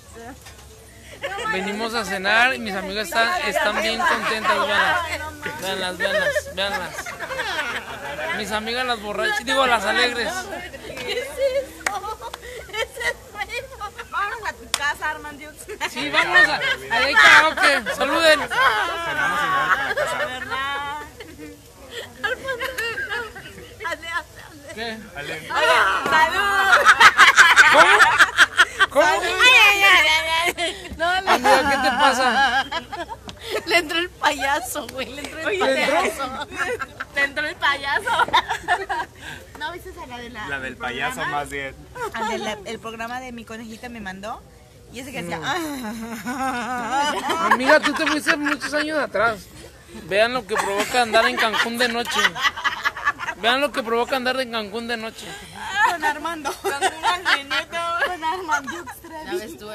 Venimos a cenar y mis amigas están bien contentas, véanlas. Mis amigas las borrachas, digo las alegres. ¿Qué es eso? Ese es bueno. Vámonos a tu casa, Armando. Sí, vamos a... Ahí hay karaoke, saluden. ¿Qué? ¡Salud! ¿Cómo? No, Amiga, ¿qué te pasa? le entró el payaso, güey. Le entró el payaso. Le entró el payaso. ¿No viste a la de la... La del payaso más bien. El programa de Mi Conejita me mandó. Y ese que decía... Amiga, tú te fuiste muchos años atrás. Vean lo que provoca andar en Cancún de noche. Vean lo que provoca andar en Cancún de noche. Con Armando. Con Armando. Ya ves, tú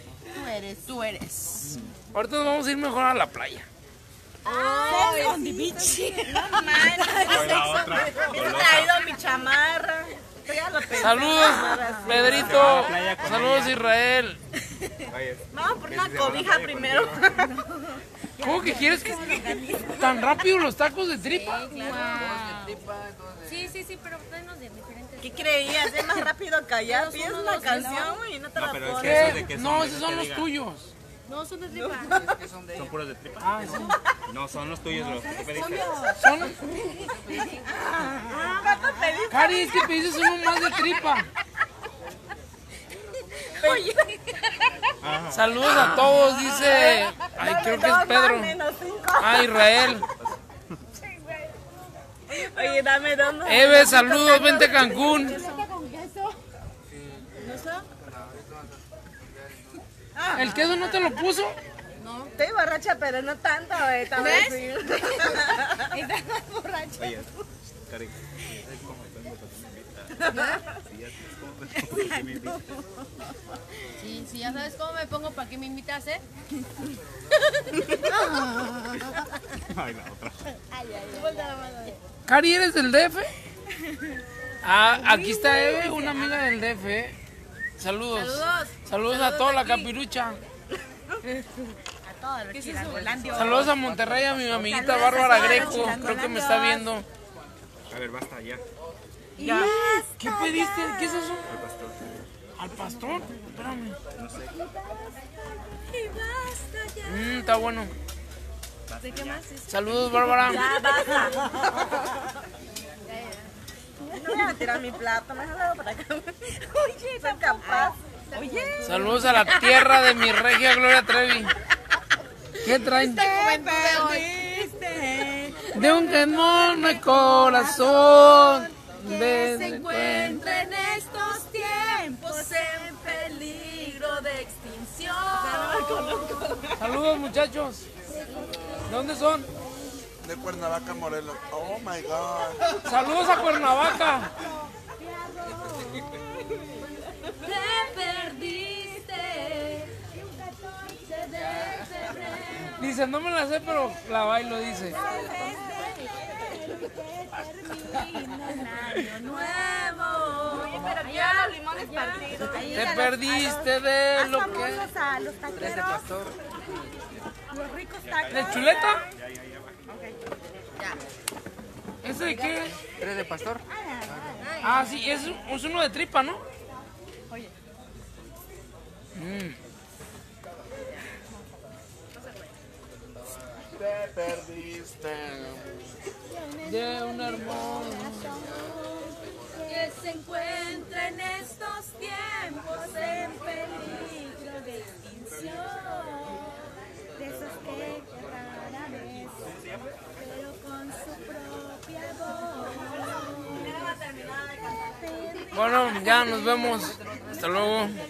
eres. Ahorita nos vamos a ir mejor a la playa. Sex on the beach. No manches. He traído mi chamarra. Saludos, Pedrito. Saludos, Israel. Vamos por una cobija primero. ¿Cómo que quieres que tan rápido los tacos de tripa? Sí, pero denos de diferentes. ¿Qué creías? Es más rápido callar. Pides una canción y no te la pero es pones. que esos de qué son, No, de esos que son te los diga. tuyos. No, son de tripa. ¿Son puros de tripa? Ah, sí. No, son los tuyos los que pediste. Son... ¿Cuánto pediste? Cari, es que pediste uno más de tripa. Oye. Saludos a todos, dice... Ay, creo que es Pedro. Ah, Israel. Oye, dame dos. Eve, saludos, vente a Cancún. ¿El queso no te lo puso? Estoy borracha, pero no tanto, güey. ¿Ves? Estás borracha. Oye, Cari, ¿sabes cómo me pongo para que me invitas? Sí, ya sabes cómo me pongo para que me invitas. Sí, ya sabes cómo me pongo para que me invitas, ¿eh? Ay, la otra. Cari, ¿eres del DF? Ah, aquí está Eve, una amiga del DF. Saludos. Saludos a toda la capirucha. Saludos a Monterrey, a mi amiguita Bárbara Greco. Creo que me está viendo. A ver, basta ya. Ya. ¿Qué pediste? ¿Qué es eso? Al pastor. ¿Al pastor? Espérame. No sé. Está bueno. ¿De qué más? Saludos, Bárbara. Ya, basta. No voy a tirar mi plato, mejor lo hago para acá. Oye, soy capaz. Oye. Saludos a la tierra de mi regia Gloria Trevi. ¿Qué traen? De un enorme corazón. Que se encuentra en estos tiempos en peligro de extinción. Saludos, muchachos. ¿De dónde son? De Cuernavaca, Morelos. Oh my God. Saludos a Cuernavaca. Te perdiste. Dice, no me la sé, pero la bailo, dice. Nuevo. Oye, pero ya los limones partidos. Te perdiste de lo que... A los taqueros. Los ricos tacos. ¿De chuleta? Ya. ¿Ese de qué? ¿Eres de pastor? Ah, sí, es uno de tripa, ¿no? Oye. Te perdiste. De un hermoso... Que se encuentra en estos tiempos en peligro de extinción. De esos que rara vez, pero con su propia voz. Bueno, ya nos vemos. Hasta luego.